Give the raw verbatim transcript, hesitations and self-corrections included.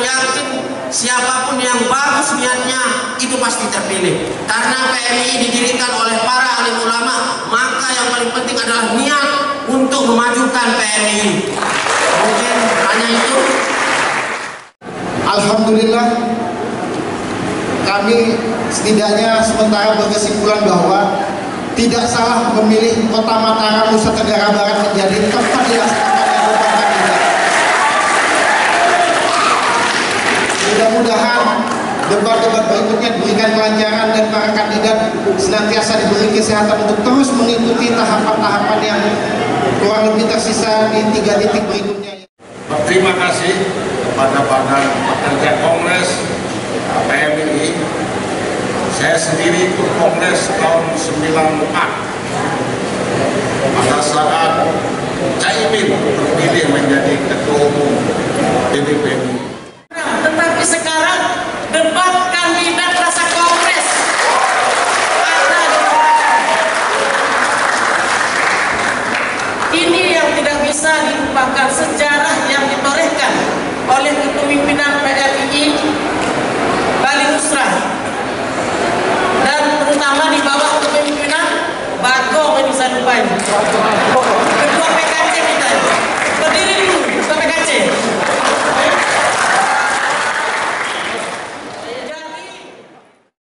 yakin siapapun yang bagus niatnya itu pasti terpilih. Karena P M I didirikan oleh para alim ulama, maka yang paling penting adalah niat untuk memajukan P M I. Mungkin hanya itu. Alhamdulillah, kami setidaknya sementara berkesimpulan bahwa tidak salah memilih Kota Mataram, Nusa Tenggara Barat menjadi tempat dilaksanakannya debat kandidat. Mudah-mudahan debat-debat berikutnya diberikan kelancaran dan para kandidat senantiasa diberi kesehatan untuk terus mengikuti tahapan-tahapan yang kurang lebih tersisa di tiga titik berikutnya. Terima kasih kepada Badan Pekerja Kongres P M I. Saya sendiri ikut Kongres tahun sembilan puluh empat pada saat Caimin terpilih menjadi